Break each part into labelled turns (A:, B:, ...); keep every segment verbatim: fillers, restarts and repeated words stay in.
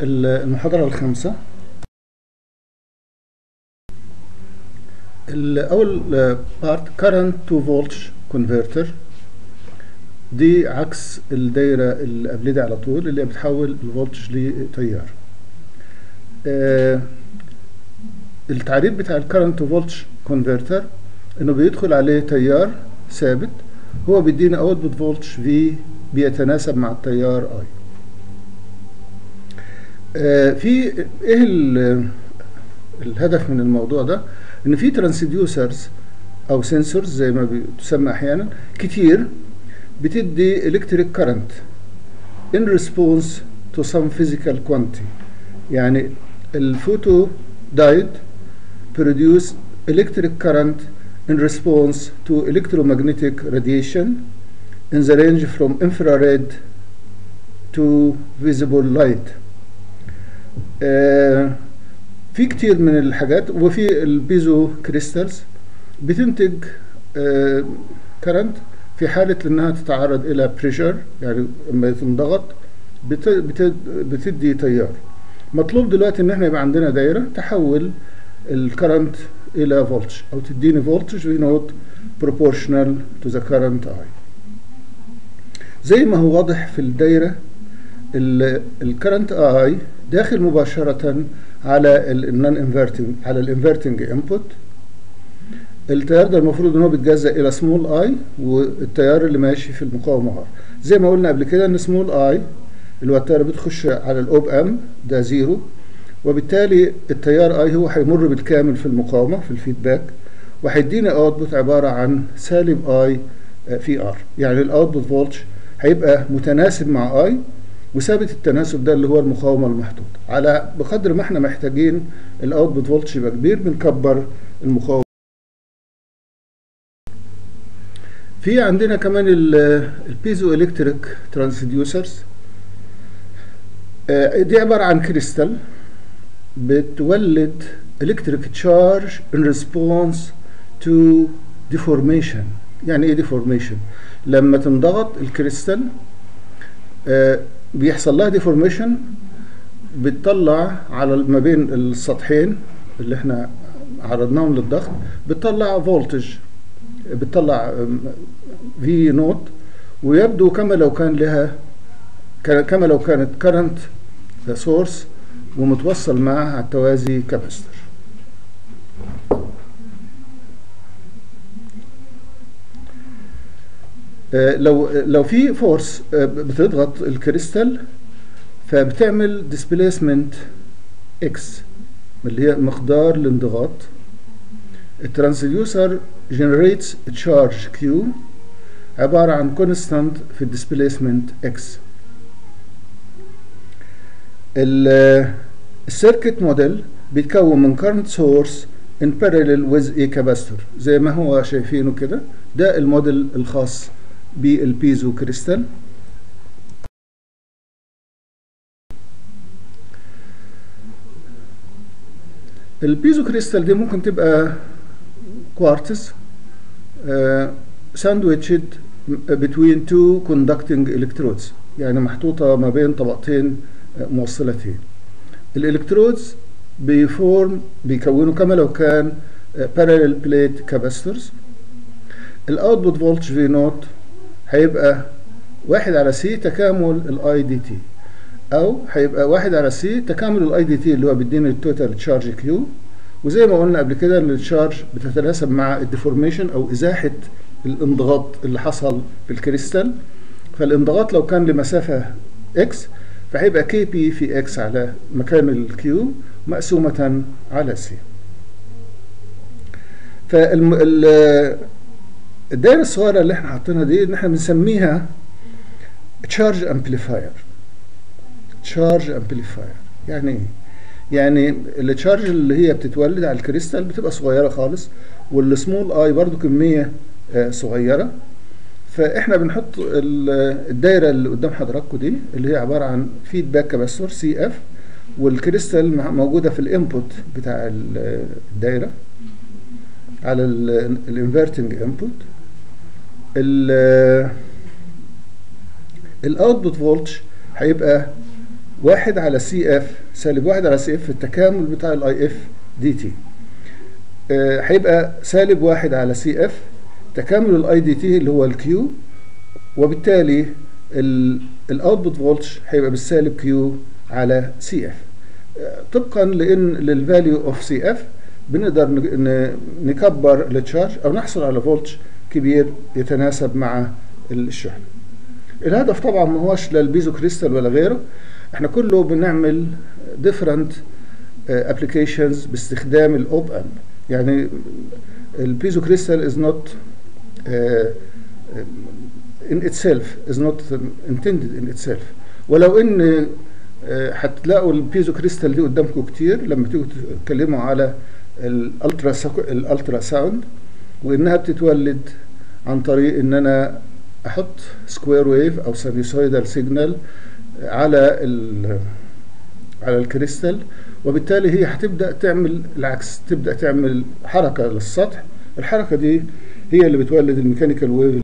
A: المحاضرة الخامسة. الأول بارت current to voltage converter، دي عكس الدايرة اللي قبل دي على طول اللي بتحول الفولتج لتيار. آه التعريف بتاع الكرنت تو فولتج كونفرتر انه بيدخل عليه تيار ثابت، هو بيدينا اوتبوت فولتج في بيتناسب مع التيار اي. آه في ايه الهدف من الموضوع ده؟ ان في ترانسديوسرز او سنسورز زي ما بتسمى احيانا كتير بتدي الكتريك كارنت in response to some physical quantity. يعني الفوتو دايود produce electric current in response to electromagnetic radiation in the range from infrared to visible light. آه في كتير من الحاجات، وفي البيزو كريستالز بتنتج آه كرنت في حالة انها تتعرض الى بريشر، يعني لما تنضغط بت بت بتدي تيار. مطلوب دلوقتي ان احنا يبقى عندنا دايرة تحول الكرنت الى فولتج او تديني فولتج في نوت proportional to the current I. زي ما هو واضح في الدايرة، الكرنت I داخل مباشرة على النون انفرتنج على الانفرتنج انبوت. التيار ده المفروض ان هو بيتجزأ الى سمول اي، والتيار اللي ماشي في المقاومة ار. زي ما قلنا قبل كده ان سمول اي اللي هو التيار بتخش على الاوب ام ده زيرو، وبالتالي التيار اي هو هيمر بالكامل في المقاومة في الفيدباك، وهيدينا اوتبوت عبارة عن سالب اي في ار. يعني الاوتبوت فولتج هيبقى متناسب مع اي، وثابت التناسب ده اللي هو المقاومة المحدودة. على بقدر ما احنا محتاجين الاوتبوت فولتج يبقى كبير بنكبر المقاومة. في عندنا كمان البيزو الكتريك ترانسديوسرز، دي عبارة عن كريستال بتولد الكتريك تشارج in response to deformation. يعني ايه deformation؟ لما تنضغط الكريستال بيحصل لها ديفورميشن، بتطلع على ما بين السطحين اللي احنا عرضناهم للضغط، بتطلع فولتج، بتطلع في نوت، ويبدو كما لو كان لها كما لو كانت كارنت سورس ومتوصل معها على التوازي كاباستور. لو لو في فورس بتضغط الكريستال فبتعمل ديسبيسمنت اكس اللي هي مقدار الانضغاط. الترانسديوسر جنريتس تشارج كيو عبارة عن كونستانت في الديسبيسمنت اكس. السيركت موديل بيتكون من كارنت سورس in parallel with a capacitor زي ما هو شايفينه كده. ده الموديل الخاص بالبيزو كريستال. البيزو كريستال دي ممكن تبقى كوارتز ساندويتشد between two conducting electrodes، يعني محطوطة ما بين طبقتين موصلتين. الالكترودز بيفورم بيكونوا كما لو كان parallel plate capacitors. الاوتبوت فولتج في نوت هيبقى واحد على سي تكامل الاي دي تي، او هيبقى واحد على سي تكامل الاي دي تي اللي هو بيدينا التوتال تشارج كيو. وزي ما قلنا قبل كده ان التشارج بتتناسب مع الديفورميشن او ازاحه الانضغاط اللي حصل في الكريستال. فالانضغاط لو كان لمسافه اكس فهيبقى كي بي في اكس على مكان الكيو مقسومه على سي. فالدائره الصغيره اللي احنا حاطينها دي ان احنا بنسميها تشارج امبليفاير. تشارج امبليفاير يعني ايه؟ يعني التشارج اللي هي بتتولد على الكريستال بتبقى صغيره خالص، والسمول اي برضو كميه صغيره. فاحنا بنحط الدايره اللي قدام حضراتكم دي اللي هي عباره عن فيدباك كاباستور سي اف، والكريستال موجوده في الانبوت بتاع الدايره على الانفرتنج انبوت. الاوتبوت فولتج هيبقى واحد على سي اف سالب واحد على سي اف في التكامل بتاع الاي اف دي تي. هيبقى سالب واحد على سي اف تكامل الاي دي تي اللي هو الكيو، وبالتالي الاوتبوت فولتج هيبقى بالسالب كيو على سي اف. طبقا لان للفاليو اوف سي اف بنقدر نكبر التشارج او نحصل على فولتج كبير يتناسب مع الشحنه. الهدف طبعا ما هوش للبيزو كريستال ولا غيره، احنا كله بنعمل different applications باستخدام الاوب امب. يعني البيزو كريستال is not uh, in itself is not intended in itself، ولو ان هتلاقوا البيزو كريستال دي قدامكم كتير لما تيجوا تتكلموا على الالترا الالترا ساوند، وانها بتتولد عن طريق ان انا احط سكوير ويف او سينوسويدال سيجنال على ال على الكريستال، وبالتالي هي هتبدا تعمل العكس، تبدا تعمل حركه للسطح. الحركه دي هي اللي بتولد الميكانيكال ويف.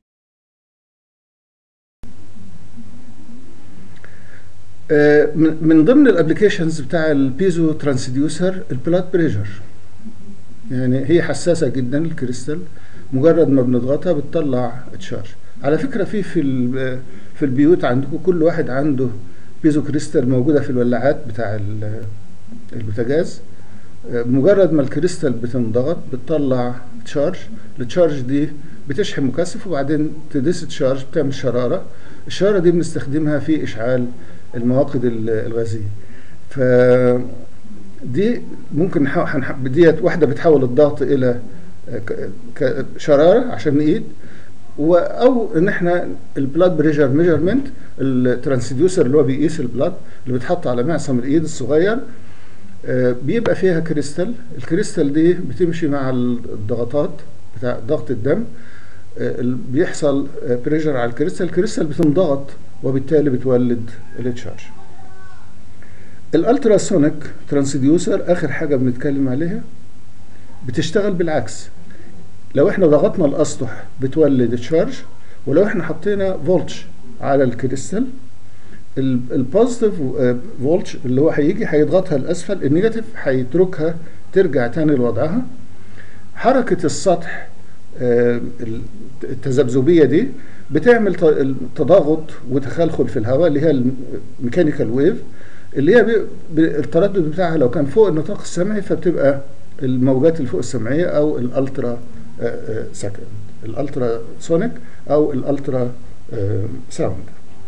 A: من ضمن الابلكيشنز بتاع البيزو ترانسديوسر البلاد بريشر، يعني هي حساسه جدا الكريستال، مجرد ما بنضغطها بتطلع تشارج. على فكره في في في البيوت عندكم كل واحد عنده بيزو كريستال موجوده في الولاعات بتاع البوتاجاز، مجرد ما الكريستال بتنضغط بتطلع تشارج. التشارج دي بتشحن مكثف وبعدين تديس تشارج بتعمل شراره. الشراره دي بنستخدمها في اشعال المواقد الغازيه. ف دي ممكن نحب ديت واحده بتحول الضغط الى شراره عشان نقيد، او ان احنا البلاد بريشر ميجرمنت الترانسديوسر اللي هو بيقيس البلاد اللي بيتحط على معصم الايد الصغير، بيبقى فيها كريستال. الكريستال دي بتمشي مع الضغطات بتاع ضغط الدم، بيحصل بريشر على الكريستال، الكريستال بتنضغط وبالتالي بتولد التشارج. الالتراسونيك ترانسديوسر اخر حاجه بنتكلم عليها بتشتغل بالعكس. لو احنا ضغطنا الاسطح بتولد تشارج، ولو احنا حطينا فولتج على الكريستال البوزيتيف فولتج اللي هو هيجي هيضغطها لاسفل، النيجاتيف هيتركها ترجع تاني لوضعها. حركه السطح التذبذبيه دي بتعمل تضاغط وتخلخل في الهواء اللي هي الميكانيكال ويف، اللي هي التردد بتاعها لو كان فوق النطاق السمعي فبتبقى الموجات اللي فوق السمعيه او الالترا سكند الالترا سونيك او الالترا ساوند.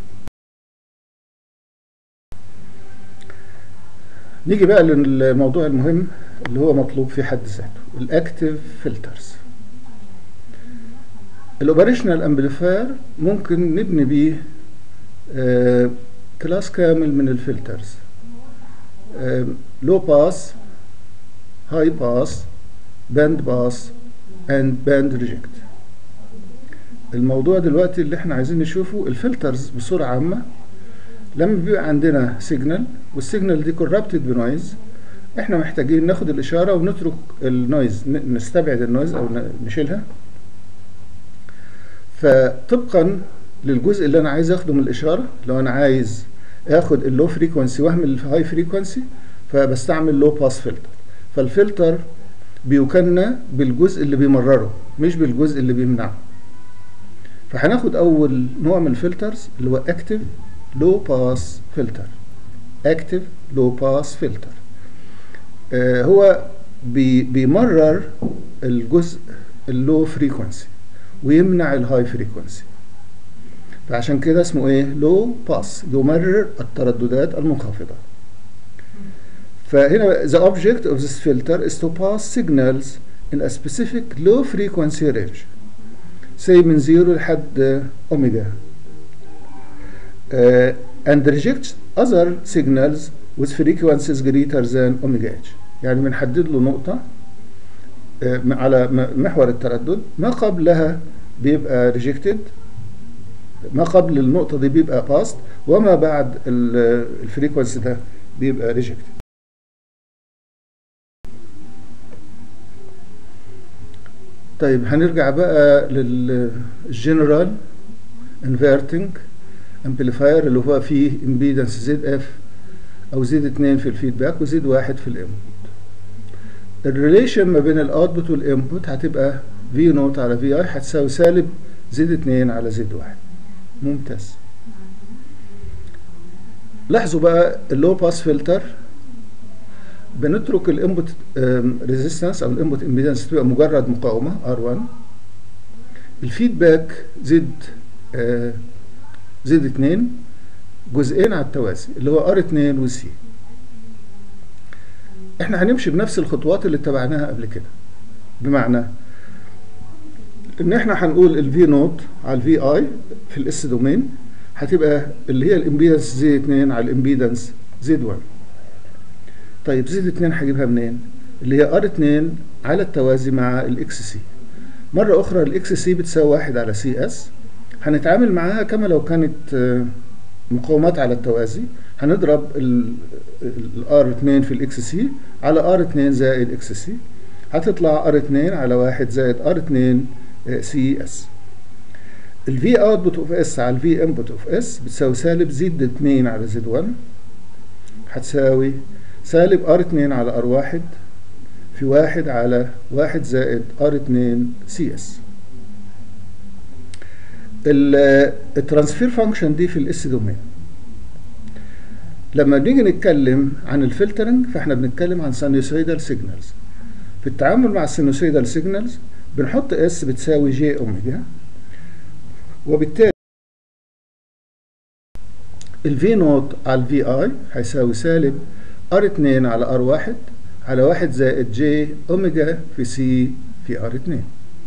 A: نيجي بقى للموضوع المهم اللي هو مطلوب في حد ذاته، الاكتيف فلترز. الاوبريشنال امبليفاير ممكن نبني بيه آه كلاس كامل من الفلترز، لو باس، هاي باس، باند باس اند باند ريجكت. الموضوع دلوقتي اللي احنا عايزين نشوفه الفلترز بصوره عامه. لما بيبقى عندنا سيجنال والسيجنال دي كورابتد بنويز، احنا محتاجين ناخد الاشاره ونترك النويز، نستبعد النويز او نشيلها. فطبقا للجزء اللي انا عايز اخده من الاشاره، لو انا عايز اخد اللو فريكونسي واهمل الهاي فريكونسي فبستعمل لو باس فلتر. فالفلتر بيكنى بالجزء اللي بيمرره مش بالجزء اللي بيمنعه. فهناخد اول نوع من الفلترز اللي هو اكتيف لو باس فلتر. اكتيف لو باس فلتر آه هو بي بيمرر الجزء اللو فريكونسي ويمنع الهاي فريكونسي، فعشان كده اسمه ايه؟ لو باس، يمرر الترددات المنخفضه. فهنا the object of this filter is to pass signals in a specific low frequency range، say من زيرو لحد اوميجا، uh, and reject other signals with frequencies greater than omega h. يعني بنحدد له نقطه uh, على محور التردد، ما قبلها بيبقى rejected، ما قبل النقطه دي بيبقى passed، وما بعد الفريكونسي ده بيبقى rejected. طيب هنرجع بقى للجنرال انفيرتنج امبليفاير اللي هو فيه امبيدنس زد اف او زد اتنين في الفيدباك وزد واحد في الانبوت. الريليشن ما بين الاوتبوت والانبوت هتبقى في نوت على في اي هتساوي سالب زد اتنين على زد واحد. ممتاز. لاحظوا بقى اللو باس فلتر بنترك الانبوت ريزيستنس او الانبوت امبيدنس تبقى مجرد مقاومه ار واحد. الفيدباك زد آه زد اتنين جزئين على التوازي اللي هو ار اتنين وسي. احنا هنمشي بنفس الخطوات اللي اتبعناها قبل كده، بمعنى ان احنا هنقول الفي نوت على الفي اي في الاس دومين هتبقى اللي هي الامبيدنس زد اتنين على الامبيدنس زد واحد. طيب زد اتنين هجيبها منين؟ اللي هي ار اتنين على التوازي مع الاكس سي. مره اخرى الاكس سي بتساوي واحد على سي اس، هنتعامل معاها كما لو كانت مقاومات على التوازي. هنضرب الار اتنين في الاكس سي على ار اتنين زائد اكس سي، هتطلع ار اتنين على واحد زائد ار اتنين سي اس. الفي اوتبوت اوف اس على الفي انبوت اوف اس بتساوي سالب زد اتنين على زد واحد، هتساوي سالب ار اتنين على ار واحد في واحد على واحد زائد ار اتنين سي اس. الترانسفير فانكشن دي في الاس دومين. لما نيجي نتكلم عن الفلترنج فاحنا بنتكلم عن سينوسويدال سيجنالز. في التعامل مع السينوسويدال سيجنالز بنحط اس بتساوي جي اوميجا، وبالتالي الفي نوت على الفي اي هيساوي سالب ار اتنين على ار واحد على واحد زائد جي اوميجا في سي في ار اتنين.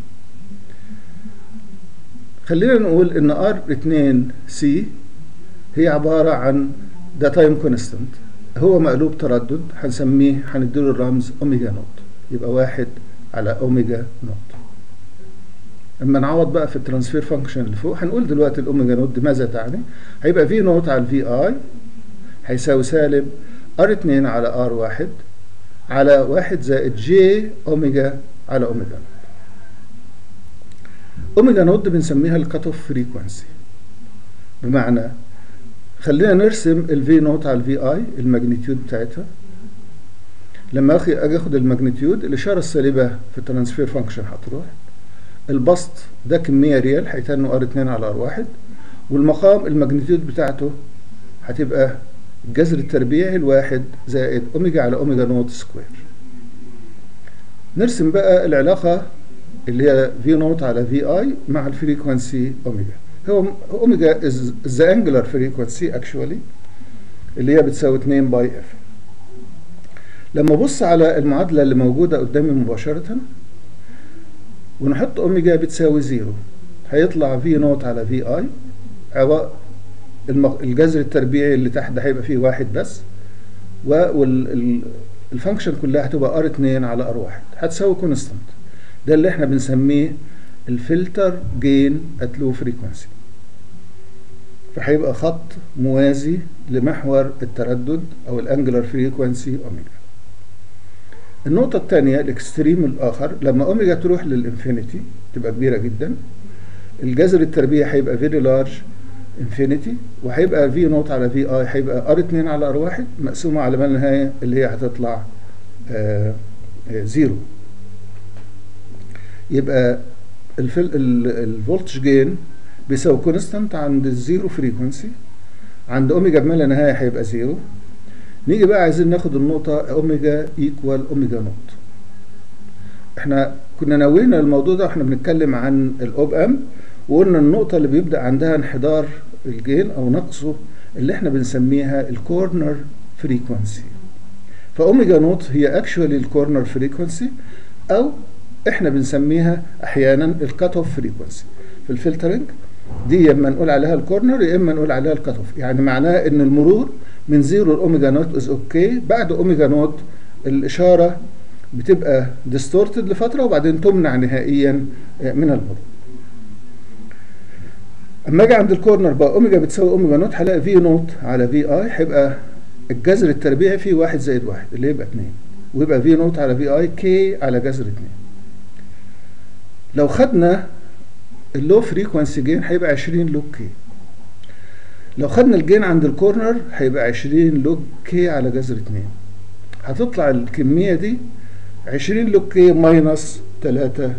A: خلينا نقول ان ار اتنين سي هي عبارة عن ده تايم كونستانت، هو مقلوب تردد، هنسميه هنديله الرمز اوميجا نوت، يبقى واحد على اوميجا نوت. اما نعوض بقى في الترانسفير فانكشن اللي فوق هنقول دلوقتي الاوميجا نوت دي ماذا تعني. هيبقى في نوت على الفي اي هيساوي سالب ار اتنين على ار واحد على واحد زائد جي اوميجا على اوميجا نوت. اوميجا نوت بنسميها الكات اوف فريكوانسي، بمعنى خلينا نرسم الفي نوت على الفي اي الماجنتيود بتاعتها. لما اجي اخد الماجنتيود الاشاره السالبه في الترانسفير فانكشن هتروح، البسط ده كميه ريال هيتنوا ار اتنين على ار واحد، والمقام الماجنتيود بتاعته هتبقى الجذر التربيعي الواحد زائد اوميجا على اوميجا نوت سكوير. نرسم بقى العلاقه اللي هي في نوت على في اي مع الفريكوانسي اوميجا. هو اوميجا از ذا انجلر فريكوانسي اكشوالي اللي هي بتساوي اتنين باي اف. لما ابص على المعادله اللي موجوده قدامي مباشره ونحط اوميجا بتساوي زيرو، هيطلع في نوت على في اي الجذر التربيعي اللي تحت ده هيبقى فيه واحد بس، والفانكشن كلها هتبقى ار اتنين على ار واحد هتساوي كونستانت. ده اللي احنا بنسميه الفلتر جين ات لو فريكوانسي. فهيبقى خط موازي لمحور التردد او الانجلر فريكوانسي اوميجا. النقطة الثانية الاكستريم الاخر، لما اوميجا تروح للانفينيتي تبقى كبيرة جدا، الجذر التربيعي هيبقى فيري لارج انفينيتي، وهيبقى في نوت على في اي هيبقى ار اتنين على ار واحد مقسومة على ما النهاية اللي هي هتطلع آه آه زيرو. يبقى الفولتج جين بيساوي كونستانت عند الزيرو فريكونسي، عند اوميجا بما لا نهايه هيبقى زيرو. نيجي بقى عايزين ناخد النقطه اوميجا ايكوال اوميجا نوت. احنا كنا ناويين الموضوع ده واحنا بنتكلم عن الاوب ام، وقلنا النقطه اللي بيبدا عندها انحدار الجين او نقصه اللي احنا بنسميها الكورنر فريكونسي. فاوميجا نوت هي اكشوالي الكورنر فريكونسي، او احنا بنسميها احيانا الكات اوف فريكونسي. في الفلترنج دي يا اما نقول عليها الكورنر يا اما نقول عليها الكات اوف، يعني معناها ان المرور من زيرو لاوميجا نوت از اوكي، بعد اوميجا نوت الاشاره بتبقى ديستورتد لفتره وبعدين تمنع نهائيا من المرور. اما اجي عند الكورنر بقى اوميجا بتساوي اوميجا نوت، هلاقي في نوت على في اي هيبقى الجذر التربيعي فيه واحد زائد واحد اللي يبقى اتنين، ويبقى في نوت على في اي كي على جذر اتنين. لو خدنا اللو فريكوانسي جين هيبقى عشرين لوج كي. لو خدنا الجين عند الكورنر هيبقى عشرين لوج كي على جذر اتنين، هتطلع الكمية دي عشرين لوج كي ماينس تلاتة.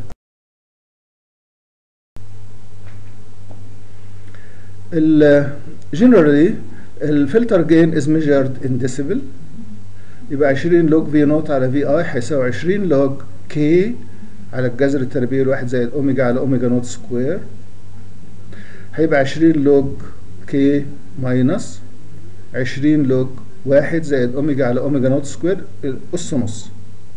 A: generally الفلتر جين is measured in decibel، يبقى عشرين لوج في نوت على في اي هيساوي عشرين لوج كي على الجذر التربيعي الواحد زائد اوميجا على اوميجا نوت سكوير، هيبقى عشرين لوج كي ماينس عشرين لوج واحد زائد اوميجا على اوميجا نوت سكوير اس نص.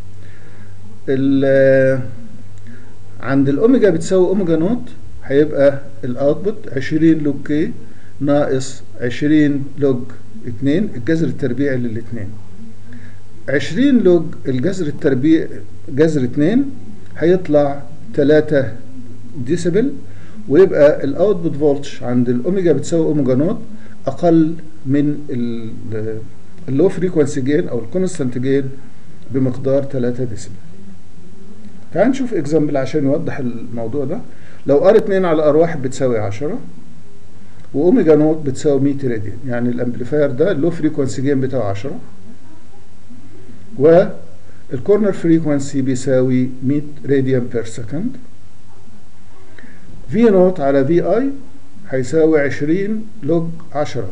A: عند الاوميجا بتساوي اوميجا نوت هيبقى الاوتبوت عشرين لوج كي ناقص عشرين لوج اتنين الجذر التربيعي للاتنين. عشرين لوج الجذر التربيع جذر اتنين هيطلع تلاتة ديسيبل، ويبقى الاوتبوت فولتج عند الاوميجا بتساوي اوميجا نوت اقل من اللو فريكوانسي جين او الكونستانت جين بمقدار تلاتة ديسيبل. تعال نشوف اكزامبل عشان يوضح الموضوع ده. لو ار اتنين على ار واحد بتساوي عشرة واوميجا نوت بتساوي مية راديان، يعني الامبليفاير ده اللو فريكوانسي جين بتاعه عشرة والكورنر فريكوانسي بيساوي مية راديان بير سكند. في نوت على في اي هيساوي عشرين لوج عشرة،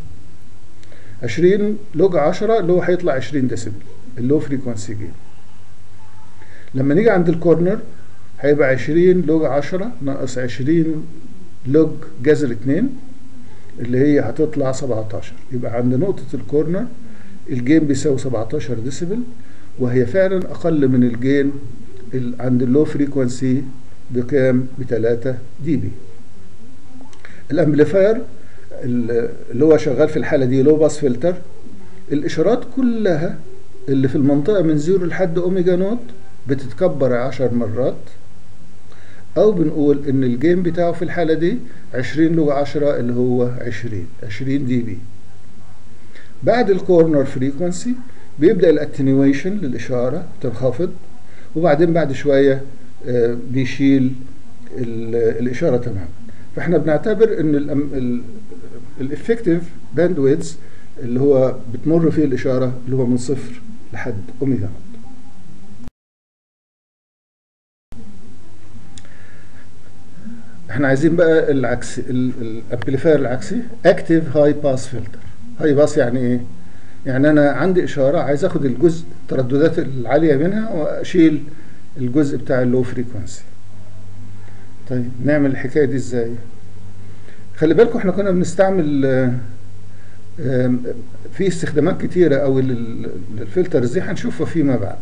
A: عشرين لوج عشرة اللي هو هيطلع عشرين ديسيبل اللو فريكوانسي جين. لما نيجي عند الكورنر هيبقى عشرين لوج عشرة ناقص عشرين لوج جذر اتنين اللي هي هتطلع سبعتاشر، يبقى عند نقطة الكورنر الجين بيساوي سبعتاشر ديسيبل، وهي فعلا اقل من الجين عند اللو فريكوانسي بكام؟ بتلاتة دي بي. الامبليفاير اللي هو شغال في الحالة دي لو باس فلتر، الاشارات كلها اللي في المنطقة من زيرو لحد اوميجا نوت بتتكبر عشر مرات، او بنقول ان الجين بتاعه في الحالة دي عشرين لوج عشرة اللي هو عشرين عشرين دي بي. بعد الكورنر فريكوانسي بيبدأ الاتنيويشن للإشارة تنخفض، وبعدين بعد شوية بيشيل الإشارة تماما. فاحنا بنعتبر ان الافكتيف باندويدث اللي هو بتمر فيه الإشارة اللي هو من صفر لحد اوميجا نوت. احنا عايزين بقى العكسي، الامبليفاير العكسي اكتيف هاي باس فلتر. هاي باس يعني ايه؟ يعني انا عندي اشاره عايز اخد الجزء الترددات العاليه منها واشيل الجزء بتاع اللو فريكوانسي. طيب نعمل الحكايه دي ازاي؟ خلي بالكم احنا كنا بنستعمل في استخدامات كتيره قوي للفلترز دي هنشوفها فيما بعد.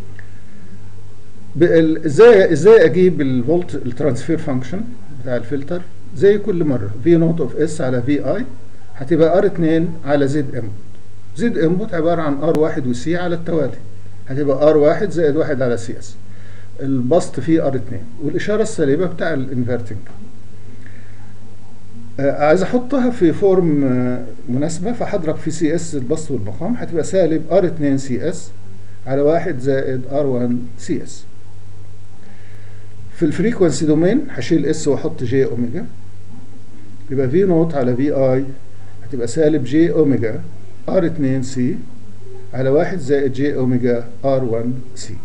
A: ازاي ازاي اجيب الفولت الترانسفير فانكشن بتاع الفلتر؟ زي كل مره في نوت اوف اس على في اي هتبقى ار اتنين على زد انبوت. زد انبوت عباره عن ار واحد وسي على التوالي، هتبقى ار واحد زائد واحد على سي اس. البسط فيه ار اتنين، والاشاره السالبه بتاع الانفرتنج. آه عايز احطها في فورم آه مناسبه، فهضرب في سي اس البسط والمقام، هتبقى سالب ار اتنين سي اس على واحد زائد ار واحد سي اس. في الفريكونسي دومين هشيل اس واحط جي اوميجا، يبقى في نوت على في اي هتبقى سالب جي اوميجا ار اتنين سي على واحد زائد جي اوميجا ار واحد سي.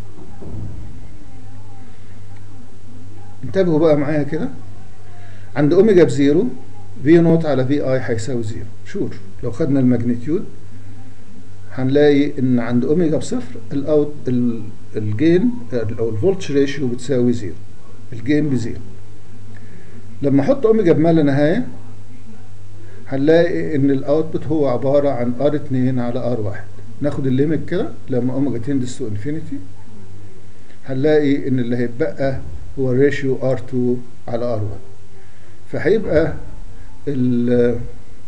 A: انتبهوا بقى معايا كده، عند اوميجا بزيرو في نوت على في اي هيساوي زيرو. شور لو خدنا الماجنتيود هنلاقي ان عند اوميجا بصفر الاوت الجين او الفولتج ريشيو بتساوي زيرو، الجين بزيرو. لما احط اوميجا بما لا نهايه هنلاقي ان الاوتبوت هو عباره عن ار اتنين على ار واحد. ناخد الليميت كده لما اوميجا تندس تو انفينيتي هنلاقي ان اللي هيتبقى هو الريشيو ار اتنين على ار واحد. فهيبقى ال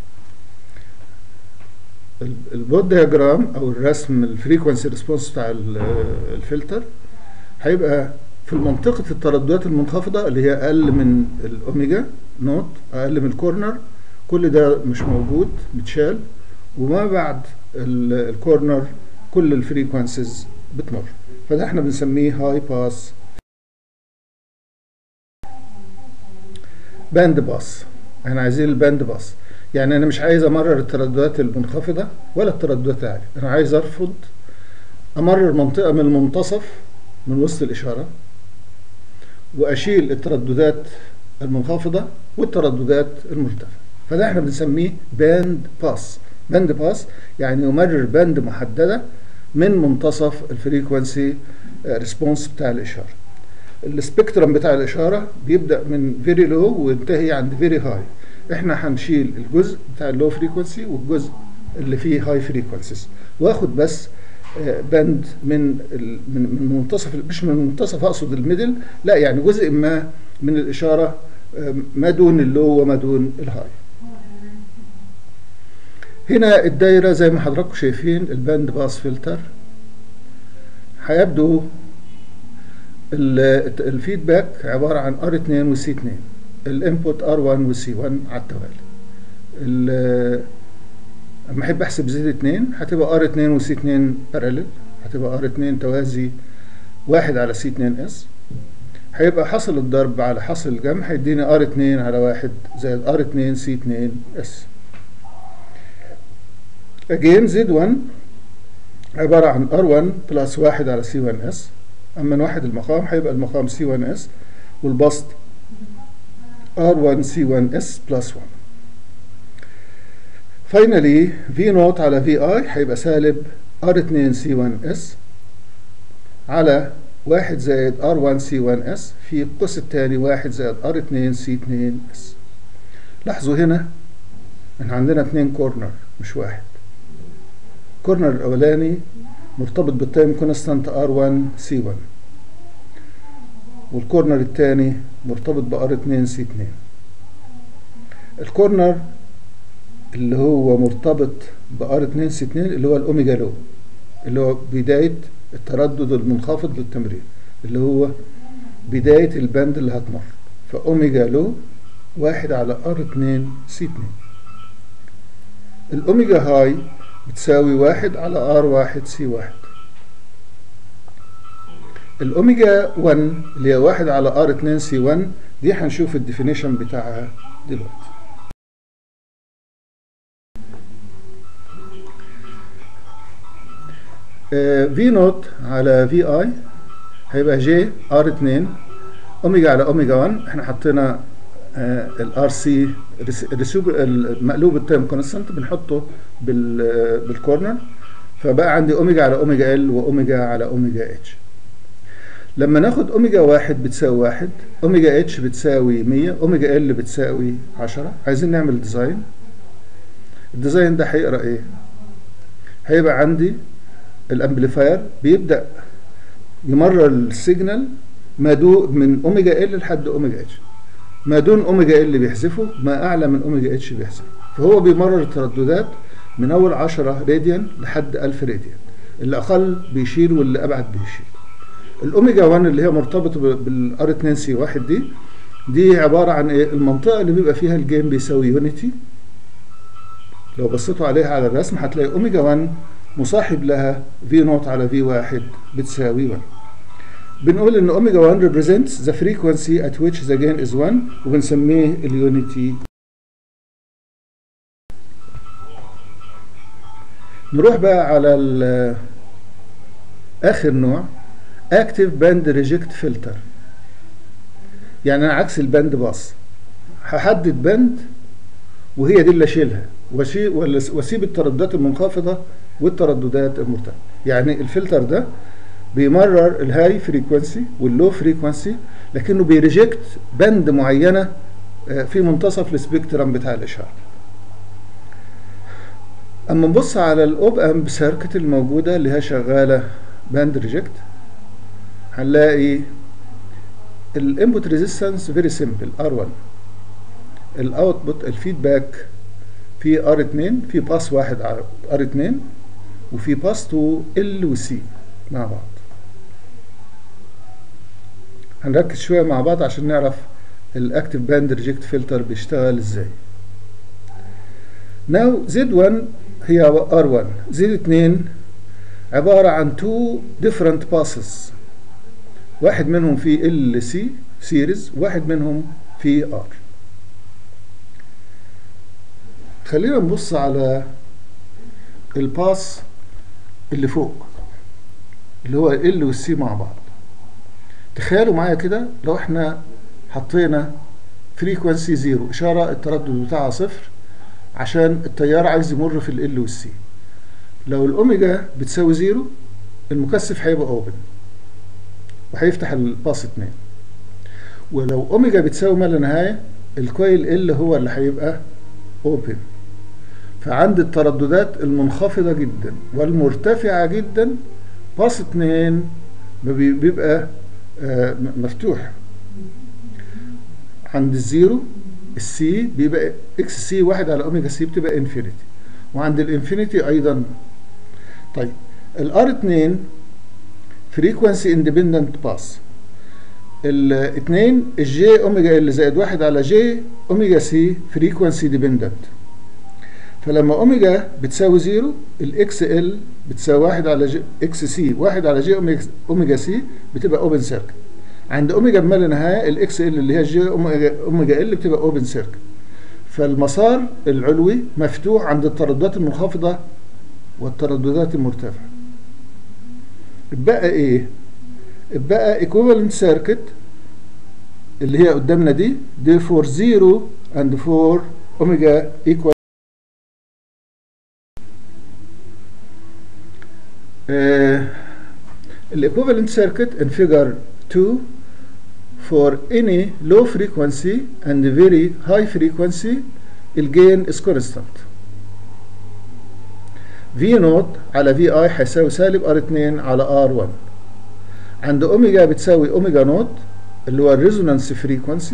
A: البوت دياجرام او الرسم الفريكونسي ريسبونس بتاع الفلتر هيبقى في منطقه الترددات المنخفضه اللي هي اقل من الاوميجا نوت، اقل من الكورنر، كل ده مش موجود متشال، وما بعد الكورنر كل الفريكونسيز بتمر. فده احنا بنسميه هاي باس باند باس. احنا عايزين الباند باس، يعني انا مش عايز امرر الترددات المنخفضة ولا الترددات العالية، انا عايز ارفض امرر منطقة من المنتصف من وسط الاشارة، واشيل الترددات المنخفضة والترددات المرتفعة. فده احنا بنسميه باند باس. باند باس يعني يمرر باند محددة من منتصف الفريكوانسي ريسبونس بتاع الاشارة. السبيكترم بتاع الاشارة بيبدأ من فيري لو وينتهي عند فيري هاي. احنا هنشيل الجزء بتاع اللو فريكوانسي والجزء اللي فيه هاي فريكوانسيز، واخد بس باند من من من منتصف، مش من المنتصف اقصد الميدل، لا يعني جزء ما من الاشاره ما دون اللو وما دون الهاي. هنا الدايره زي ما حضراتكم شايفين الباند باس فلتر هيبدو الفيدباك عباره عن ار اتنين وسي اتنين، الانبوت ار واحد وسي واحد على التوالي. لما احب احسب زد اتنين هتبقى ار اتنين وسي اتنين باراليل، هتبقى ار اتنين توازي واحد على سي اتنين اس، هيبقى حاصل الضرب على حاصل الجمع هيديني ار اتنين على واحد زائد ار اتنين سي اتنين اس. again زد واحد عبارة عن ار واحد بلس واحد على سي واحد اس، اما من واحد المقام هيبقى المقام سي واحد اس والبسط ار واحد سي واحد اس بلس واحد. finally في نوت على في اي هيبقى سالب ار اتنين سي واحد اس على واحد زائد ار واحد سي واحد اس في القوس الثاني واحد زائد ار اتنين سي اتنين اس. لاحظوا هنا ان عندنا اتنين كورنر مش واحد. الكورنر الاولاني مرتبط بالتايم كونستانت ار واحد سي واحد، والكورنر الثاني مرتبط بار اتنين سي اتنين. الكورنر اللي هو مرتبط بار اتنين سي اتنين اللي هو الاوميجا لو، اللي هو بداية التردد المنخفض للتمرير، اللي هو بداية البند اللي هتمر، فأوميجا لو واحد على ار اتنين سي اتنين. الأوميجا هاي بتساوي واحد على ار واحد سي واحد. الأوميجا واحد اللي هي واحد على ار اتنين سي واحد دي هنشوف الديفينيشن بتاعها دلوقتي. في نوت على في اي هيبقى جي ار اتنين اوميجا على اوميجا واحد. احنا حطينا الار سي المقلوب التايم كونستانت بنحطه بالكورنر، فبقى عندي اوميجا على اوميجا ال واوميجا على اوميجا اتش. لما ناخد اوميجا واحد بتساوي واحد، اوميجا اتش بتساوي مية، اوميجا ال بتساوي عشرة. عايزين نعمل ديزاين. الديزاين ده هيقرا ايه؟ هيبقى عندي الامبليفاير بيبدا يمرر السيجنال ما دون من اوميجا ال لحد اوميجا اتش، ما دون اوميجا ال بيحذفه، ما اعلى من اوميجا اتش بيحذفه. فهو بيمرر الترددات من اول عشرة راديان لحد ألف راديان، اللي اقل بيشيل واللي ابعد بيشيل. الاوميجا واحد اللي هي مرتبطه بالار اتنين سي واحد دي دي عباره عن ايه؟ المنطقه اللي بيبقى فيها الجيم بيساوي يونيتي. لو بصيتوا عليها على الرسم هتلاقي اوميجا واحد مصاحب لها في نوت على في واحد بتساوي واحد. بنقول ان اوميجا واحد represents the frequency at which the gain is واحد وبنسميه اليونيتي. نروح بقى على اخر نوع active band reject filter. يعني انا عكس الباند باس، هحدد بند وهي دي اللي اشيلها واسيب الترددات المنخفضه والترددات المرتفعه. يعني الفلتر ده بيمرر الهاي فريكوانسي واللو فريكوانسي، لكنه بيريجكت بند معينه في منتصف السبيكترم بتاع الاشاره. اما نبص على الاوب امب سيركت الموجوده اللي هي شغاله باند ريجكت، هنلاقي الانبوت ريزيستنس فيري سيمبل ار واحد، الاوتبوت الفيدباك في ار اتنين، في باس واحد على ار اتنين وفي باس اتنين ال وسي مع بعض. هنركز شويه مع بعض عشان نعرف الاكتيف باند ريجكت فلتر بيشتغل ازاي. ناو زد واحد هي ار واحد، زد اتنين عباره عن تو ديفرنت باسز، واحد منهم في ال سي سيريز، واحد منهم في ار. خلينا نبص على الباس اللي فوق اللي هو ال والسي مع بعض. تخيلوا معايا كده لو احنا حطينا فريكوانسي زيرو، اشاره التردد بتاعها صفر، عشان التيار عايز يمر في ال والسي. لو الاوميجا بتساوي زيرو المكثف هيبقى اوبن وهيفتح الباس اتنين، ولو اوميجا بتساوي ما لا نهايه الكويل ال هو اللي هيبقى اوبن. فعند الترددات المنخفضه جدا والمرتفعه جدا باس اتنين بيبقى آه مفتوح. عند الزيرو السي بيبقى اكس سي واحد على اوميجا سي بتبقى انفينيتي، وعند الانفينيتي ايضا. طيب الار اتنين فريكوانسي اندبندنت باس، الاثنين الجي اوميجا ال زائد واحد على جي اوميجا سي فريكوانسي ديبندنت. فلما اوميجا بتساوي زيرو الاكس ال بتساوي واحد على جي اكس سي واحد على جي اوميجا سي بتبقى اوبن سيركت. عند اوميجا بما لا نهايه الاكس ال اللي هي جي اوميجا ال بتبقى اوبن سيركت. فالمسار العلوي مفتوح عند الترددات المنخفضه والترددات المرتفعه. اتبقى ايه؟ اتبقى equivalent circuit اللي هي قدامنا دي دي for zero and for omega equal uh, equivalent circuit in figure two for any low frequency and very high frequency الجين is constant. في نوت على في اي هيساوي سالب ار اتنين على ار واحد. عند اوميجا بتساوي اوميجا نوت اللي هو الريزونانس فريكونسي،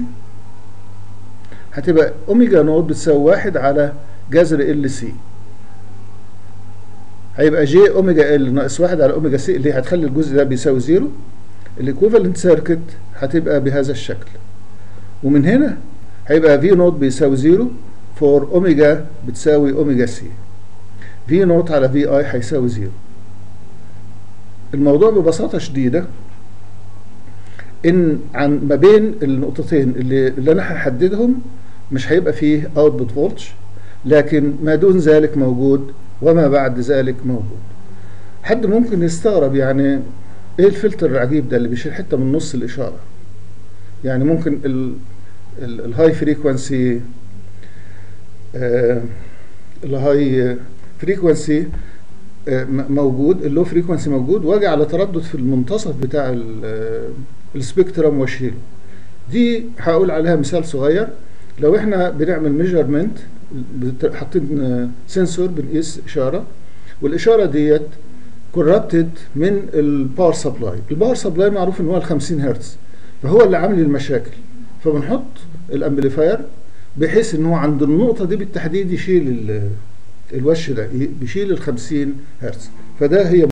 A: هتبقى اوميجا نوت بتساوي واحد على جذر ال سي، هيبقى جي اوميجا ال ناقص واحد على اوميجا سي اللي هتخلي الجزء ده بيساوي زيرو. الايكوفالنت سيركت هتبقى بهذا الشكل، ومن هنا هيبقى في نوت بيساوي زيرو فور اوميجا بتساوي اوميجا سي. في نوت على في اي هيساوي زيرو. الموضوع ببساطة شديدة ان عن ما بين النقطتين اللي, اللي انا هحددهم مش هيبقى فيه اوتبوت فولتج، لكن ما دون ذلك موجود وما بعد ذلك موجود. حد ممكن يستغرب يعني ايه الفلتر العجيب ده اللي بيشيل حته من نص الاشاره؟ يعني ممكن الهاي فريكوانسي الهاي فريكوانسي موجود، اللو فريكوانسي موجود، واجي على تردد في المنتصف بتاع السبيكترم واشيله. دي هقول عليها مثال صغير. لو احنا بنعمل ميجرمنت حاطين سنسور بنقيس اشاره، والاشاره ديت كورابتد من الباور سبلاي. الباور سبلاي معروف ان هو ال خمسين هرتز، فهو اللي عامل المشاكل. فبنحط الامبليفاير بحيث ان هو عند النقطه دي بالتحديد يشيل الوش ده، بيشيل ال خمسين هرتز. فده هي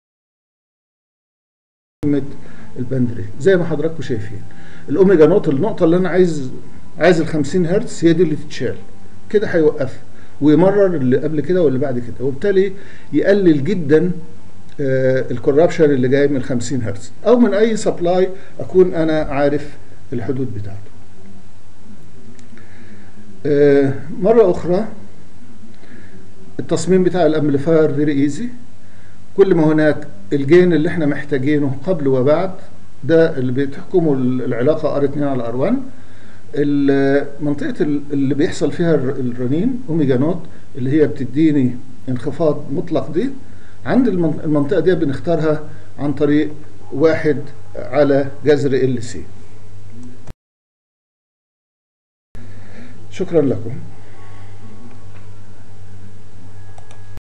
A: مهمه الباندري زي ما حضراتكم شايفين. الاوميجا نوت النقطه اللي انا عايز عايز ال خمسين هرتز هي دي اللي تتشال كده، هيوقفها ويمرر اللي قبل كده واللي بعد كده، وبالتالي يقلل جدا آه الكورابشن اللي جاي من خمسين هرتز او من اي سبلاي اكون انا عارف الحدود بتاعته. آه مره اخرى التصميم بتاع الامبليفاير فيري ايزي. كل ما هناك الجين اللي احنا محتاجينه قبل وبعد، ده اللي بتحكمه العلاقه ار اتنين على ار واحد. المنطقه اللي بيحصل فيها الرنين اوميجا نوت اللي هي بتديني انخفاض مطلق دي، عند المنطقه دي بنختارها عن طريق واحد على جذر ال سي. شكرا لكم.